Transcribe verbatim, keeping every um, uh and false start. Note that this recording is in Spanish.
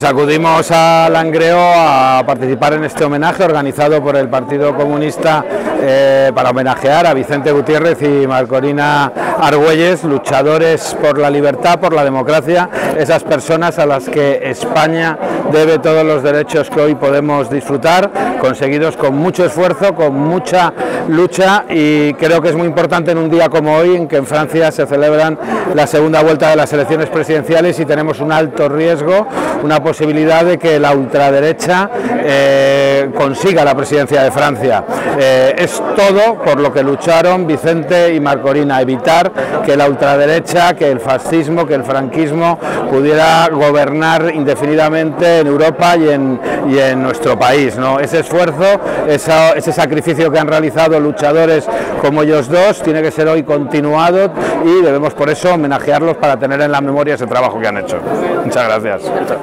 Acudimos a Langreo a participar en este homenaje organizado por el Partido Comunista eh, para homenajear a Vicente Gutiérrez y Marcorina Argüelles, luchadores por la libertad, por la democracia, esas personas a las que España debe todos los derechos que hoy podemos disfrutar, conseguidos con mucho esfuerzo, con mucha lucha, y creo que es muy importante en un día como hoy, en que en Francia se celebran la segunda vuelta de las elecciones presidenciales y tenemos un alto riesgo, una posibilidad de que la ultraderecha eh, consiga la presidencia de Francia. Eh, es todo por lo que lucharon Vicente y Marcorina, evitar que la ultraderecha, que el fascismo, que el franquismo pudiera gobernar indefinidamente en Europa y en, y en nuestro país, ¿no? Ese esfuerzo, esa, ese sacrificio que han realizado luchadores como ellos dos tiene que ser hoy continuado y debemos por eso homenajearlos para tener en la memoria ese trabajo que han hecho. Muchas gracias.